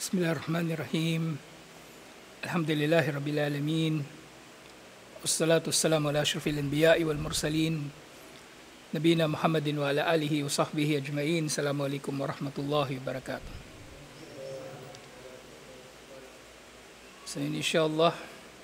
Bismillahirrahmanirrahim. Alhamdulillahi Rabbil Alamin. Wassalatu wassalamu ala asyrafil anbiya'i wal mursalin. Nabiyina Muhammadin wa ala alihi wa sahbihi ajma'in. Assalamualaikum warahmatullahi wabarakatuh. So insyaAllah,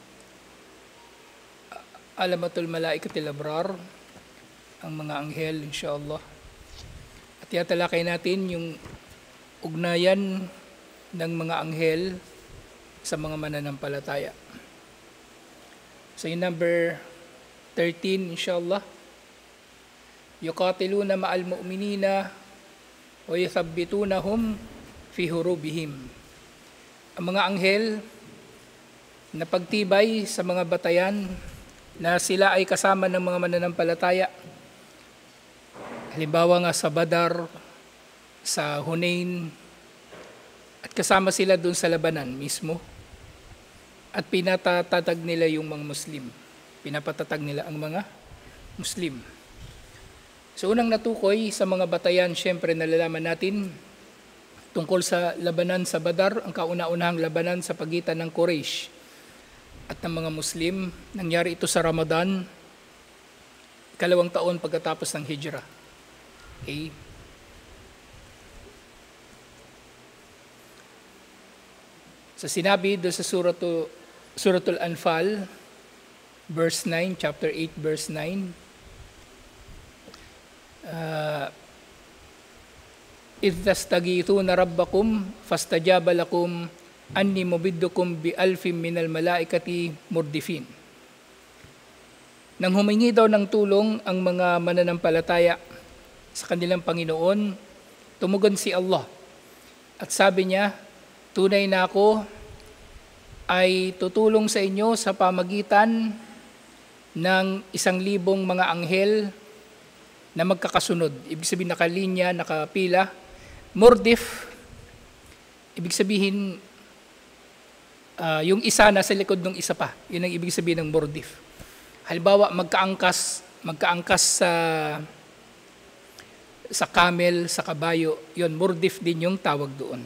alamatul malaikatil abrar, ang mga anghel insyaAllah. At yatalakay natin yung ugnayan ng mga anghel sa mga mananampalataya. So yung number 13 insyaAllah, yuqatiluna ma'al mu'minina wa yuthabbitunahum fi hurubihim. Ang mga anghel na pagtibay sa mga batayan na sila ay kasama ng mga mananampalataya. Halimbawa nga sa Badar, sa Hunain, at kasama sila doon sa labanan mismo. At pinatatag nila yung mga Muslim. Pinapatatag nila ang mga Muslim. So unang natukoy sa mga batayan, syempre nalalaman natin tungkol sa labanan sa Badar, ang kauna-unahang labanan sa pagitan ng Quraysh at ng mga Muslim. Nangyari ito sa Ramadan, 2 taon pagkatapos ng Hijrah. Okay? So sinabi doon sa Suratul Anfal, verse 9, chapter 8, verse 9, إِذْ تَسْتَغِيثُونَ رَبَّكُمْ فَاسْتَجَابَ لَكُمْ أَنِّي مُمِدُّكُمْ بِأَلْفٍ مِّنَ الْمَلَائِكَةِ مُرْدِفِينَ. Nang humingi daw ng tulong ang mga mananampalataya sa kanilang Panginoon, tumugon si Allah at sabi niya, tunay na ako ay tutulong sa inyo sa pamagitan ng 1,000 mga anghel na magkakasunod. Ibig sabihin nakalinya, nakapila. Murdif, ibig sabihin yung isa nasa likod ng isa pa. Yun ang ibig sabihin ng murdif. Halimbawa, magkaangkas sa camel, sa kabayo. Yun, murdif din yung tawag doon.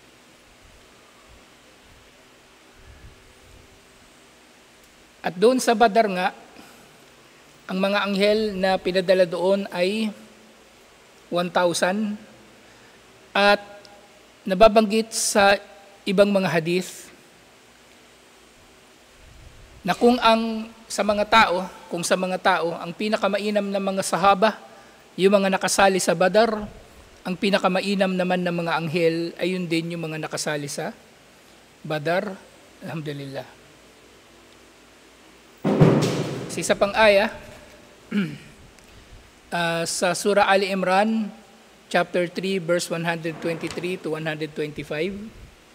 At doon sa Badar nga, ang mga anghel na pinadala doon ay 1,000 at nababanggit sa ibang mga hadith na kung sa mga tao, ang pinakamainam na mga sahaba, yung mga nakasali sa Badar, ang pinakamainam naman ng mga anghel ay yun din yung mga nakasali sa Badar. Alhamdulillah. Sa isa pang aya, sa Surah Ali Imran, chapter 3, verse 123 to 125.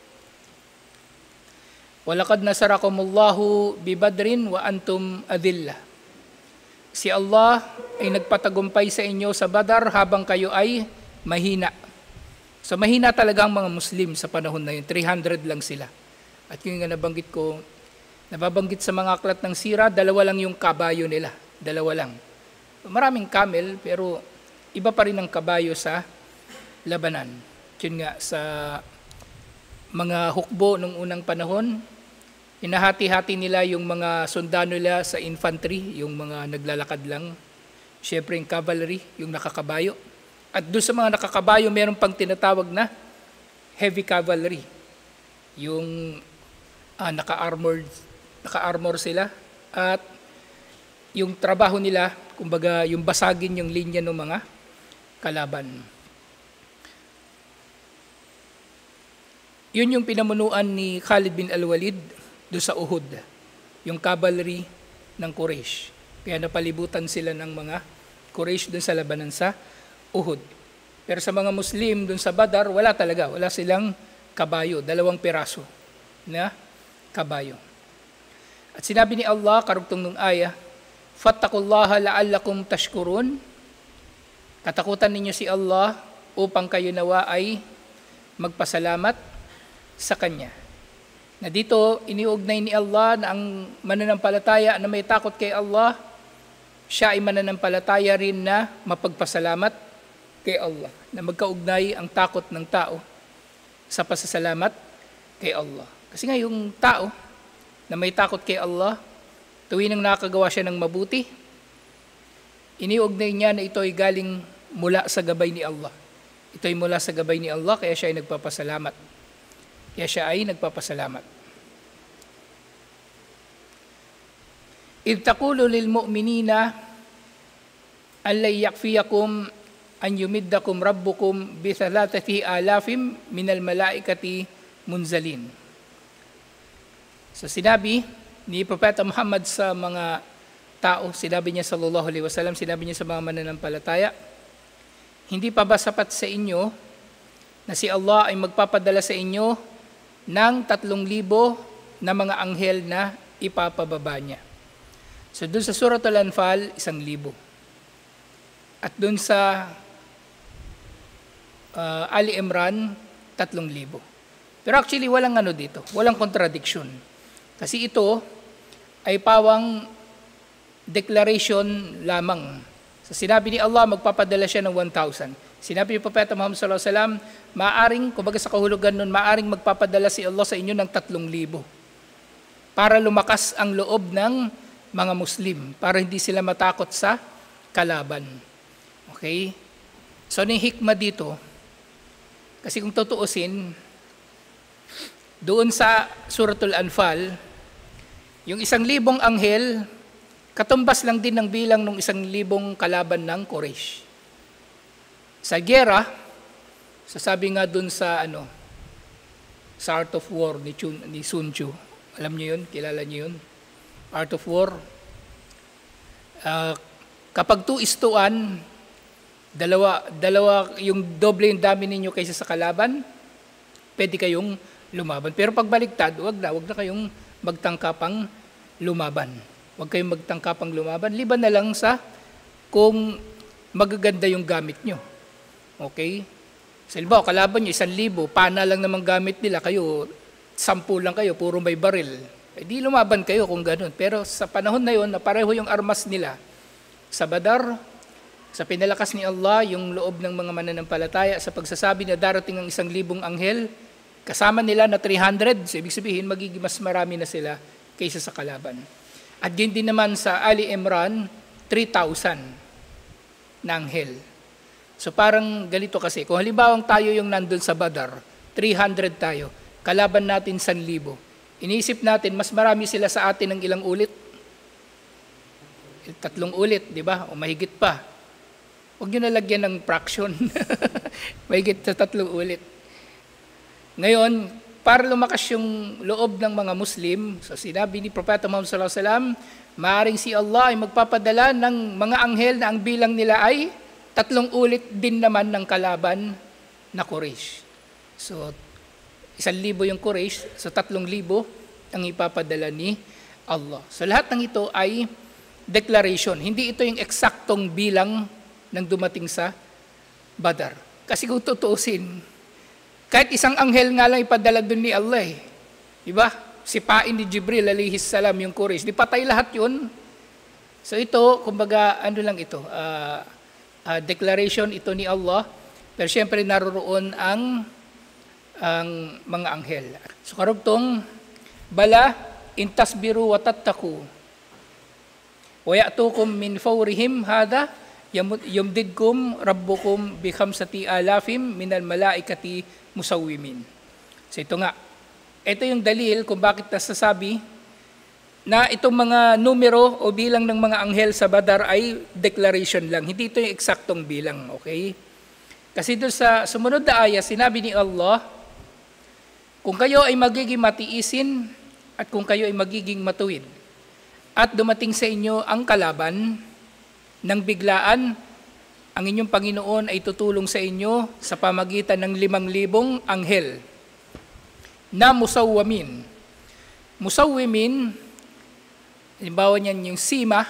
وَلَقَدْ نَصَرَكُمُ اللَّهُ بِبَدْرٍ وَأَنْتُمْ أَذِلَّةٌ. Si Allah ay nagpatagumpay sa inyo sa Badar habang kayo ay mahina. So mahina talaga ang mga Muslim sa panahon na yun. 300 lang sila. At yun nga nababanggit sa mga aklat ng sira, 2 lang yung kabayo nila. 2 lang. Maraming camel, pero iba pa rin ang kabayo sa labanan. Yun nga, sa mga hukbo nung unang panahon, hinahati-hati nila yung mga sundalo nila sa infantry, yung mga naglalakad lang. Siyempre yung cavalry, yung nakakabayo. At doon sa mga nakakabayo, meron pang tinatawag na heavy cavalry. Yung naka-armor sila at yung trabaho nila, kumbaga yung basagin yung linya ng mga kalaban. Yun yung pinamunuan ni Khalid bin Al-Walid do sa Uhud, yung cavalry ng Quraysh. Kaya napalibutan sila ng mga Quraysh dun sa labanan sa Uhud. Pero sa mga Muslim dun sa Badar, wala silang kabayo, 2 piraso na kabayo. At sinabi ni Allah, karugtong ng aya, fattaqullaha la'allakum tashkurun. Katakutan ninyo si Allah upang kayo nawa ay magpasalamat sa Kanya. Na dito, iniugnay ni Allah na ang mananampalataya na may takot kay Allah, siya ay mananampalataya rin na mapagpasalamat kay Allah. Na magkaugnay ang takot ng tao sa pasasalamat kay Allah. Kasi nga yung tao na may takot kay Allah, tuwing nang nakagawa siya ng mabuti, iniugnay niya na ito ay galing mula sa gabay ni Allah. Ito ay mula sa gabay ni Allah, kaya siya ay nagpapasalamat. إذ تقول للمؤمنين أن لن يكفيكم أن يمدكم ربكم ب3,000 من الملائكة منزلين. So sinabi ni Propeta Muhammad sa mga tao, sinabi niya sallallahu alaihi wasallam, sinabi niya sa mga mananampalataya, hindi pa ba sapat sa inyo na si Allah ay magpapadala sa inyo ng 3,000 na mga anghel na ipapababa niya. So dun sa Surah Al-Anfal, 1,000. At dun sa Ali Imran, 3,000. Pero actually walang dito, walang contradiction. Kasi ito ay pawang declaration lamang. So sinabi ni Allah, magpapadala siya ng 1,000. Sinabi ni Propeta Muhammad sallallahu alaihi wasallam, maaring, kumbaga sa kahulugan nun, maaring magpapadala si Allah sa inyo ng 3,000 para lumakas ang loob ng mga Muslim, para hindi sila matakot sa kalaban. Okay? So ano yung hikmah dito? Kasi kung tutuusin, doon sa Suratul Anfal, yung 1,000 anghel, katumbas lang din ng bilang ng 1,000 kalaban ng Quraysh. Sa gera, sasabi nga doon sa sa Art of War ni Sun Tzu. Alam niyo yun? Kilala niyo yun? Art of War. Kapag 2:1, dalawa yung doble yung dami ninyo kaysa sa kalaban, pwede kayong lumaban. Pero pag baliktad, wag na kayong magtangkapang lumaban. Wag kayong magtangkapang lumaban. Liban na lang sa kung magaganda yung gamit nyo. Okay? Sa halimbawa, kalaban nyo, 1,000, pana lang naman gamit nila, kayo, 10 lang kayo, puro may baril. Di lumaban kayo kung ganun. Pero sa panahon na yun, na pareho yung armas nila, sa Badar, sa pinalakas ni Allah, yung loob ng mga mananampalataya, sa pagsasabi na darating ang 1,000 anghel, kasama nila na 300, so ibig sabihin, magiging mas marami na sila kaysa sa kalaban. At yun din naman sa Ali Imran, 3,000 na anghel. So parang ganito kasi, kung halimbawa tayo yung nandun sa Badar, 300 tayo, kalaban natin 1,000. Iniisip natin, mas marami sila sa atin ng ilang ulit? 3 ulit, di ba? O mahigit pa. Huwag nyo nalagyan ng fraction. Mahigit sa 3 ulit. Ngayon, para lumakas yung loob ng mga Muslim, so sinabi ni Propeta Muhammad sallallahu alaihi wasallam, maaaring si Allah ay magpapadala ng mga anghel na ang bilang nila ay 3 ulit din naman ng kalaban na Quraysh. So, 1,000 yung Quraysh, so 3,000 ang ipapadala ni Allah. So lahat ng ito ay declaration. Hindi ito yung eksaktong bilang ng dumating sa Badar. Kasi kung tutuusin, kahit isang anghel nga lang ipadala dun ni Allah eh. Diba? Sipain ni Jibril alayhi salam yung Quraysh. Di patay lahat yun. So ito, kumbaga, lang ito, declaration ito ni Allah. Pero syempre naroroon ang mga anghel. So karugtong, bala in tasbiru wa tattaku wa ya'tukum min fawrihim hada yumdidkum rabbukum bi 5,000 minal malaikati musawwimin. So ito nga, ito yung dalil kung bakit nasasabi na itong mga numero o bilang ng mga anghel sa Badar ay declaration lang. Hindi ito yung eksaktong bilang, okay? Kasi doon sa sumunod na aya, sinabi ni Allah, kung kayo ay magiging matiisin at kung kayo ay magiging matuwid at dumating sa inyo ang kalaban ng biglaan, ang inyong Panginoon ay tutulong sa inyo sa pamagitan ng 5,000 anghel na musawwamin. Musawwimin, halimbawa niyan yung sima,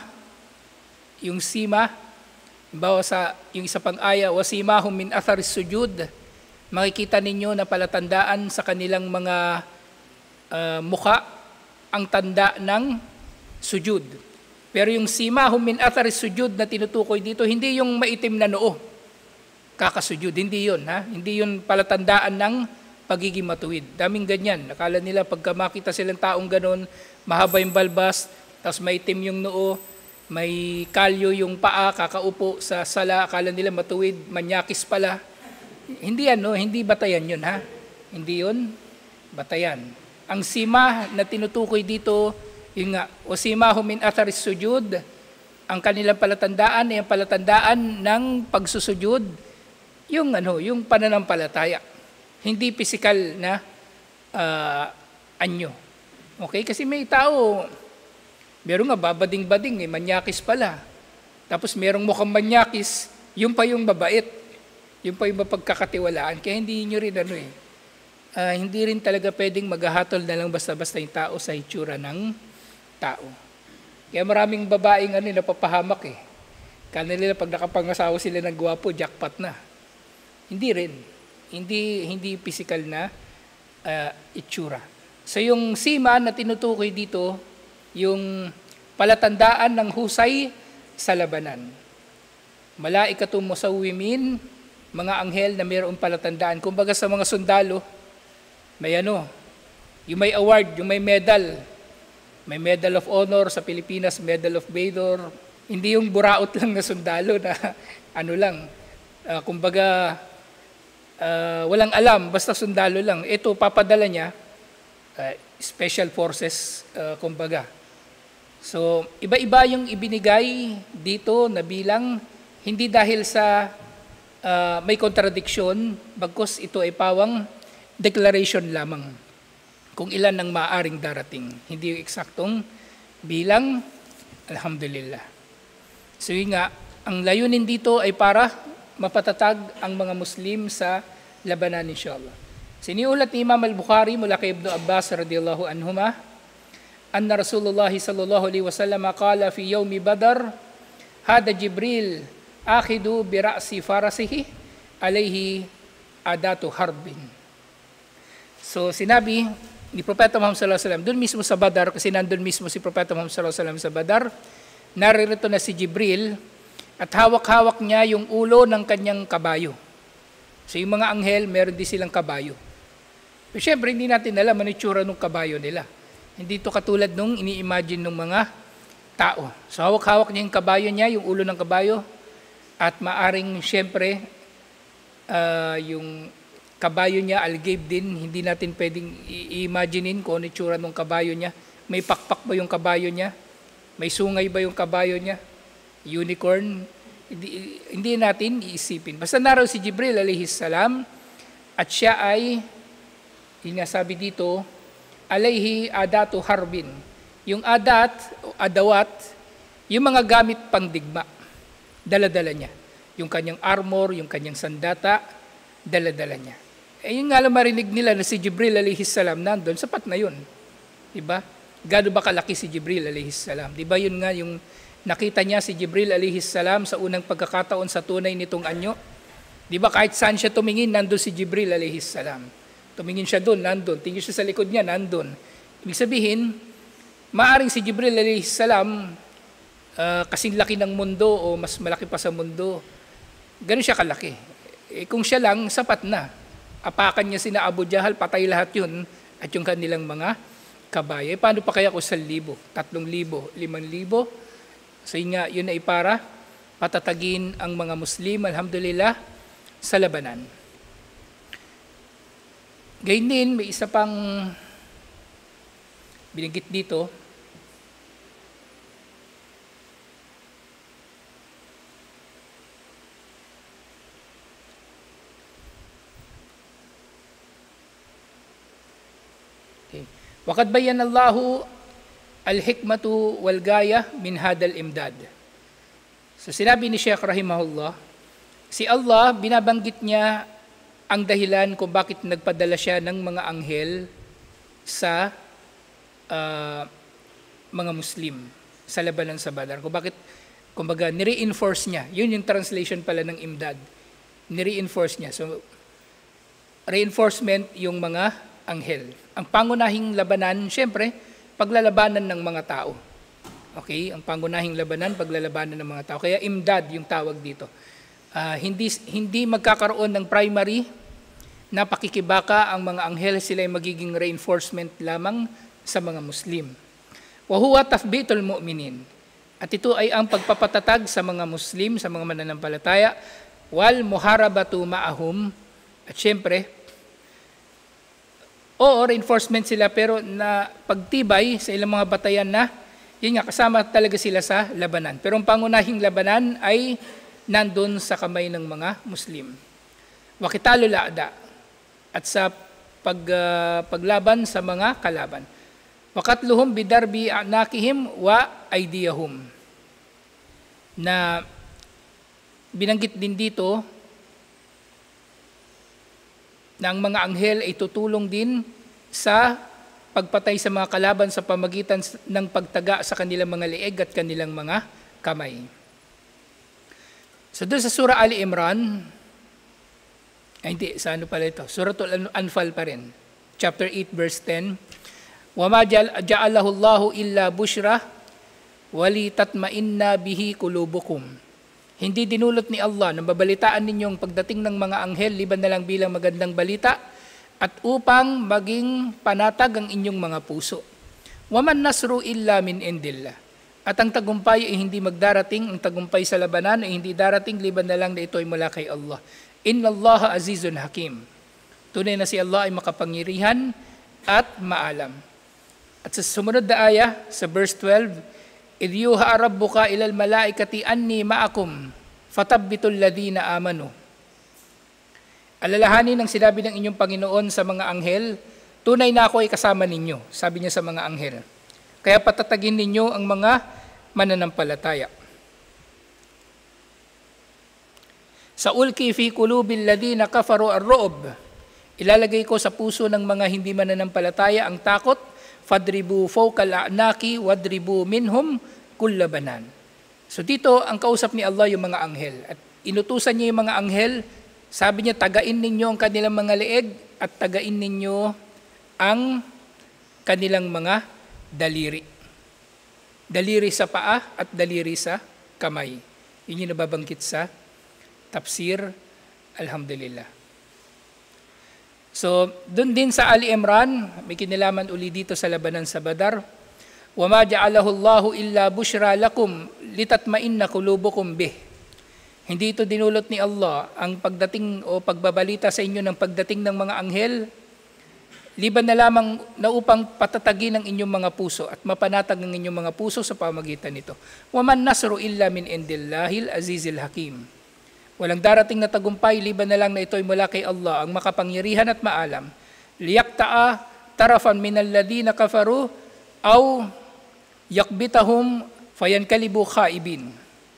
halimbawa sa yung isa pang aya, wasimahum min atharis sujud, makikita ninyo na palatandaan sa kanilang mga mukha ang tanda ng sujud. Pero yung simahum min athari sujud na tinutukoy dito, hindi yung maitim na noo, kakasujud, hindi yun. Hindi yun palatandaan ng pagiging matuwid. Daming ganyan. Nakala nila pagka makita silang taong ganon, mahaba yung balbas, tapos may itim yung noo, may kalyo yung paa, kakaupo sa sala, akala nila matuwid, manyakis pala. Hindi batayan yun, ha? Hindi yun batayan. Ang sima na tinutukoy dito, yun nga, o simahu min atharis sujud, ang kanilang palatandaan ay ang palatandaan ng pagsusujud, yung pananampalataya. Hindi physical na anyo. Okay? Kasi may tao, meron nga babading-bading, manyakis pala. Tapos merong mukhang manyakis, yung pa yung mabait. Yung pa yung mapagkakatiwalaan. Kaya hindi nyo rin hindi rin talaga pwedeng maghahatol na lang basta-basta yung tao sa itsura ng tao. Kaya maraming babaeng napapahamak eh. Kanila pag nakapangasawa sila ng gwapo, jackpot na. Hindi rin. Hindi physical na itsura. So yung sima na tinutukoy dito, yung palatandaan ng husay sa labanan. Malaikatum musawwimin, mga anghel na mayroong palatandaan. Kumbaga sa mga sundalo, may yung may award, yung may medal. May Medal of Honor sa Pilipinas, Medal of Valor. Hindi yung buraot lang na sundalo na kumbaga walang alam, basta sundalo lang. Ito, papadala niya, special forces, kumbaga. So, iba-iba yung ibinigay dito na bilang, hindi dahil sa may contradiction, bagkus ito ay pawang declaration lamang kung ilan ang maaaring darating. Hindi yung eksaktong bilang, alhamdulillah. So yun nga, ang layunin dito ay para mapatatag ang mga Muslim sa labanan inshallah. Siniulat ni Imam al-Bukhari mula kay Ibn Abbas radiyallahu anhuma, anna Rasulullah sallallahu alaihi wasallam qala fi yawmi Badr, hada Jibril akhidu bi ra'si farasihi alayhi adatu harbin. So sinabi ni Propeta Muhammad sallallahu alaihi wasallam doon mismo sa Badar, kasi nandun mismo si Propeta Muhammad sallallahu alaihi wasallam sa Badar, naririto na si Jibril at hawak-hawak niya yung ulo ng kanyang kabayo. So yung mga anghel, meron din silang kabayo. Pero syempre, hindi natin alam ang itsura ng kabayo nila. Hindi ito katulad nung ini-imagine ng mga tao. So hawak-hawak niya yung kabayo niya, yung ulo ng kabayo, at maaring syempre, yung kabayo niya, algabe din, hindi natin pwedeng i-imaginein kung ano itsura ng kabayo niya. May pakpak ba yung kabayo niya? May sungay ba yung kabayo niya? Unicorn? Hindi natin iisipin. Basta naroon si Jibril alayhi salam at siya ay, yung sabi dito, alayhi adatu harbin. Yung adat, o adawat, yung mga gamit pang digma, dala-dala niya. Yung kanyang armor, yung kanyang sandata, dala-dala niya. Yung nga lang marinig nila na si Jibril alayhi salam nandun, sapat na yun. Diba? Gaano ba kalaki si Jibril alayhi salam? Diba yun nga yung nakita niya si Jibril alayhi salam sa unang pagkakataon sa tunay nitong anyo? Diba kahit saan siya tumingin, nandun si Jibril alayhi salam. Tumingin siya doon, nandun. Tingin siya sa likod niya, nandun. Ibig sabihin, maaring si Jibril alayhi salam, kasing laki ng mundo o mas malaki pa sa mundo, ganun siya kalaki. Kung siya lang, sapat na. Apakan niya sina Abu Jahal, patay lahat yun, at yung kanilang mga kabayo. Paano pa kaya kung 1,000, 3,000, 5,000? So yun ay para patatagin ang mga Muslim, alhamdulillah, sa labanan. Gayun din, may isa pang binanggit dito. Waqad bayyana Allahu al-hikmatu wal gaya min hadal imdad. So sinabi ni Sheikh rahimahullah, si Allah binabanggit niya ang dahilan kung bakit nagpadala siya ng mga anghel sa mga Muslim sa labanan sa Badar. Kung bakit, kumbaga, nire-enforce niya. Yun yung translation pala ng imdad. Nire-enforce niya. So, reinforcement yung mga anghel. Ang pangunahing labanan, syempre, paglalabanan ng mga tao. Okay? Ang pangunahing labanan, paglalabanan ng mga tao. Kaya imdad yung tawag dito. Hindi magkakaroon ng primary na pakikibaka ang mga anghel, sila ay magiging reinforcement lamang sa mga Muslim. Wa huwa tathbitul mu'minin. At ito ay ang pagpapatatag sa mga Muslim, sa mga mananampalataya, wal muharabatu ma'ahum. At syempre, reinforcement sila pero na pagtibay sa ilang mga batayan na, yun nga, kasama talaga sila sa labanan. Pero ang pangunahing labanan ay nandun sa kamay ng mga Muslim. Wakitalo la'da. At sa paglaban sa mga kalaban. Wakatluhum bidarbi anakihim wa aydiyahum. Na binanggit din dito na ang mga anghel ay tutulong din sa pagpatay sa mga kalaban sa pamagitan ng pagtaga sa kanilang mga leeg at kanilang mga kamay. So doon sa Surah Ali Imran, sa ano pala ito? Suratul Anfal pa rin. Chapter 8, verse 10. وَمَا جَعَلَهُ اللَّهُ إِلَّا بُشْرَةً وَلِتَطْمَئِنَّ بِهِ قُلُوبُكُمْ. Hindi dinulot ni Allah na babalitaan ninyong pagdating ng mga anghel, liban na lang bilang magandang balita, at upang maging panatag ang inyong mga puso. وَمَنْ نَصْرُ إِلَّا مِنْ إِنْدِ اللَّهِ. At ang tagumpay ay hindi magdarating, ang tagumpay sa labanan ay hindi darating, liban na lang na ito ay mula kay Allah. Inna Allah azizun hakim. Tunay na si Allah ay makapangyarihan at maalam. At sa sumunod na aya, sa verse 12, إِذْ يُوحَىٰ رَبُّكَ إِلَى الْمَلَائِكَةِ أَنِّي مَعَكُمْ فَثَبِّتُوا الَّذِينَ آمَنُوا. Alalahanin ang sinabi ng inyong Panginoon sa mga anghel, tunay na ako ay kasama ninyo, sabi niya sa mga anghel. Kaya patatagin ninyo ang mga mananampalataya. Sa ulki fi qulubil ladina kafaru ar-ru'b. Ilalagay ko sa puso ng mga hindi mananampalataya ang takot, fadribu fawqa al-a'naqi wadribu minhum kulla banan. So dito ang kausap ni Allah yung mga anghel at inutusan niya yung mga anghel, sabi niya tagain ninyo ang kanilang mga leeg at tagain ninyo ang kanilang mga daliri. Daliri sa paa at daliri sa kamay. Yun yung nababanggit sa tafsir, alhamdulillah. So, dun din sa Ali Imran, may kinilaman uli dito sa labanan sa Badar. وَمَا جَعَلَهُ اللَّهُ إِلَّا بُشْرَى لَكُمْ لِتَطْمَئِنَّ قُلُوبُكُمْ بِهِ. Hindi ito dinulot ni Allah ang pagdating o pagbabalita sa inyo ng pagdating ng mga anghel, liban na lamang na upang patatagin ang inyong mga puso at mapanatag ang inyong mga puso sa pamagitan nito. وَمَنْ نَصْرُ إِلَّا مِنْ عِنْدِ اللَّهِ الْعَزِيزِ الْحَكِيمِ. Walang darating na tagumpay, liban na lang na ito ay mula kay Allah, ang makapangyarihan at maalam. Liyakta'a tarafan minal ladina kafaru aw yakbitahum fayankalibu khaibin.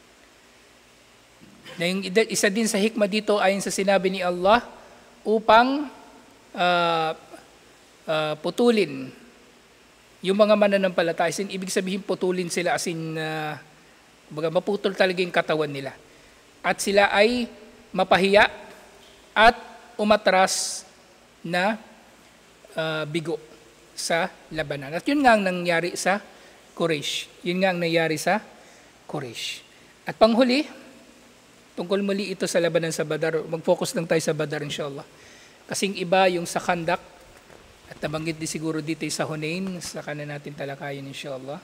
Na yung isa din sa hikmah dito ayon sa sinabi ni Allah upang putulin yung mga mananampalataya. Ibig sabihin putulin sila as in maputol talaga yung katawan nila. At sila ay mapahiya at umatras na bigo sa labanan. At yun nga ang nangyari sa Quraysh. Yun nga ang nangyari sa Quraysh. At panghuli, tungkol muli ito sa labanan sa Badar, mag-focus lang tayo sa Badar inshallah. Kasing iba yung sa Khandak, at nabanggit din siguro dito sa Hunain, saka na natin talakayin inshallah.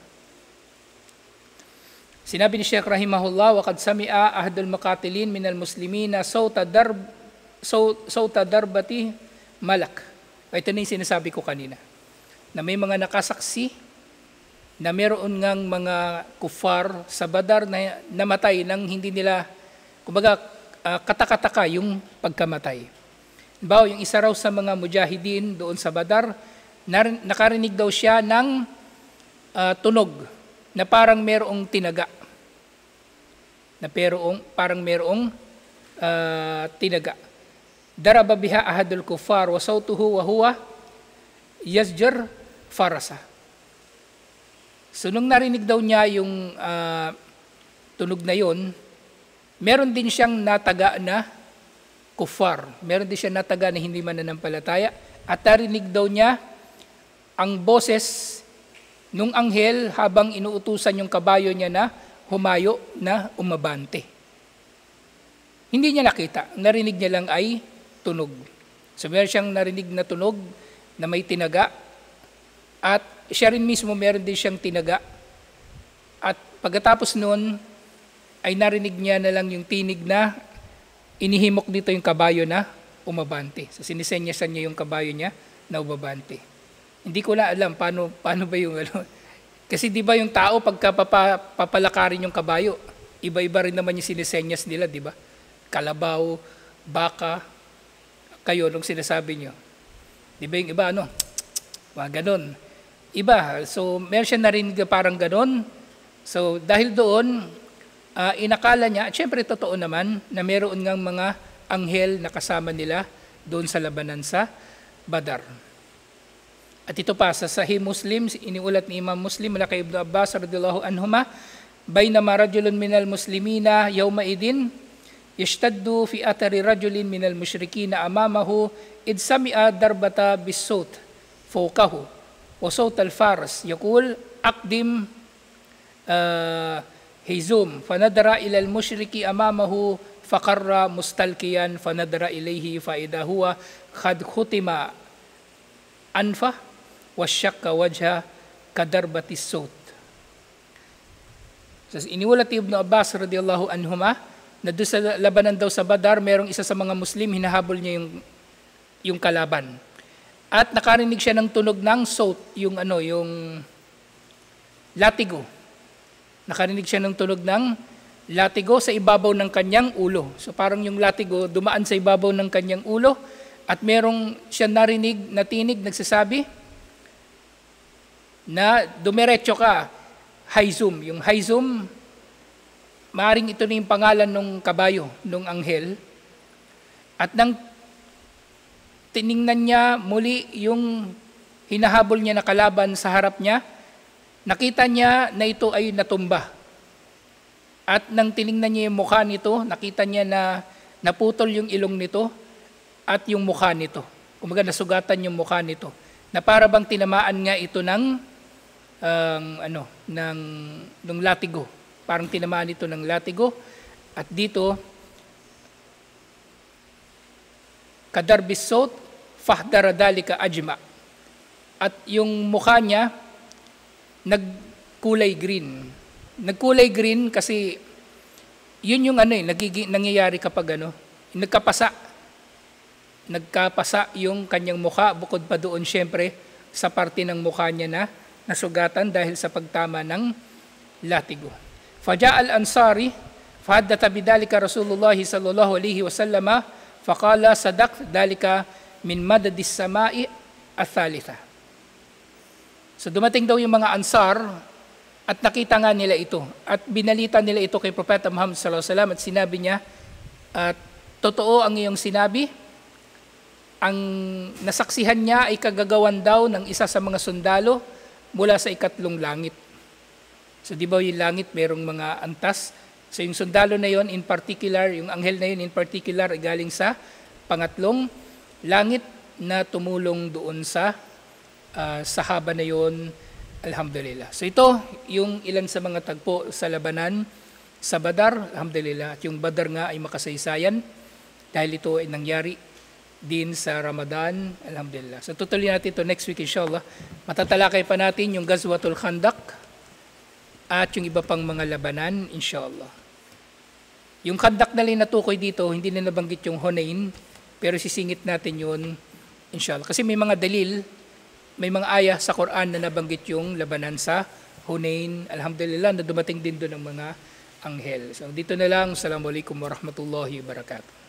Sinabi ni Sheikh rahimahullah, وَقَدْ سَمِعَ أَحْدُ الْمُقَاتِلِينَ مِنَ الْمُسْلِمِينَ صَوْتَ دَرْبَةِ malak. Ito na yung sinasabi ko kanina. Na may mga nakasaksi na meron ngang mga kufar sa Badar na namatay nang hindi nila, kumbaga, katakataka yung pagkamatay. Bawo, yung isa raw sa mga mujahidin doon sa Badar, nakarinig daw siya ng tunog na parang merong tinaga. Parang merong tinaga. Daraba biha ahadul kuffar wa sawtuhu wa huwa yazjar farasa. So nung narinig daw niya yung tunog na yon, meron din siyang nataga na kuffar. Meron din siyang nataga na hindi mananampalataya. At narinig daw niya ang boses nung anghel habang inuutusan yung kabayo niya na humayo na umabante. Hindi niya nakita. Narinig niya lang ay tunog. So meron siyang narinig na tunog na may tinaga at siya rin mismo meron din siyang tinaga. At pagkatapos noon ay narinig niya na lang yung tinig na inihimok dito yung kabayo na umabante. So sinisenyasan niya yung kabayo niya na umabante. Hindi ko na alam paano ba yung kasi di ba yung tao pagka papalakarin yung kabayo, iba-iba rin naman yung sinisenyas nila, di ba? Kalabaw, baka, kayo nung sinasabi nyo. Di ba yung iba mga ganon. Iba, so meron siya narinig na parang ganon. So dahil doon, inakala niya, at syempre totoo naman, na meron ngang mga anghel na kasama nila doon sa labanan sa Badar. At ito pa, sa Sahih Muslim, iniulat ni Imam Muslim, mula kay Ibn Abbas radhiyallahu anhuma, bainama rajulun minal muslimina yawma idin, yashtaddu fi athari rajulin minal musyrikina amamahu, id sami'a darbata bis-sawt fawqahu, wa sawt al-faras, yaqul, aqdim hizum, fanadara ila al-musyriki amamahu, faqarra mustalkiyan, fanadara ilayhi fa-idha huwa khad khutima anfa, wasyakka wajha kadarbatis sawt. So, iniulat ni Ibn Abbas radhiyallahu anhuma na doon sa labanan daw sa Badar, merong isa sa mga Muslim, hinahabol niya yung kalaban. At nakarinig siya ng tunog ng sawt, yung latigo. Nakarinig siya ng tunog ng latigo sa ibabaw ng kanyang ulo. So parang yung latigo dumaan sa ibabaw ng kanyang ulo at merong siya narinig na tinig nagsasabi na dumiretso ka, Haizum. Yung Haizum, maaring ito na yung pangalan ng kabayo, ng anghel. At nang tiningnan niya muli yung hinahabol niya na kalaban sa harap niya, nakita niya na ito ay natumba. At nang tiningnan niya yung mukha nito, nakita niya na naputol yung ilong nito at yung mukha nito. Kumaga nasugatan yung mukha nito. Na para bang tinamaan nga ito ng latigo. Parang tinamaan ito ng latigo. At dito, kadarbis sawt, fahdara dalika ajma. At yung mukha niya, nagkulay green. Nagkulay green kasi yun yung nangyayari kapag nagkapasa yung kanyang mukha, bukod pa doon syempre sa parte ng mukha niya na nasugatan dahil sa pagtama ng latigo. Faja al-Ansari, fahaddata bidalika Rasulullah sallallahu alaihi wasallam, faqala sadaq dalika min madadis samai athalitha. So dumating daw yung mga Ansar at nakita nga nila ito at binalita nila ito kay Propeta Muhammad sallallahu alaihi wasallam at sinabi niya, at totoo ang iyong sinabi, ang nasaksihan niya ay kagagawan daw ng isa sa mga sundalo mula sa ikatlong langit. So di ba yung langit merong mga antas? So yung sundalo na yon in particular, yung anghel na yun in particular ay galing sa pangatlong langit na tumulong doon sa sahaba na yon. Alhamdulillah. So ito yung ilan sa mga tagpo sa labanan sa Badar. Alhamdulillah. At yung Badar nga ay makasaysayan dahil ito ay nangyari din sa Ramadan. Alhamdulillah. So tutuloy natin ito next week inshallah. Matatalakay pa natin yung Ghazwatul Khandaq at yung iba pang mga labanan inshallah. Yung Khandaq na rin natukoy dito, hindi na nabanggit yung Hunain, pero sisingit natin yun inshallah. Kasi may mga dalil, may mga ayah sa Quran na nabanggit yung labanan sa Hunain. Alhamdulillah na dumating din doon ang mga anghel. So dito na lang. Assalamualaikum warahmatullahi wabarakatuh.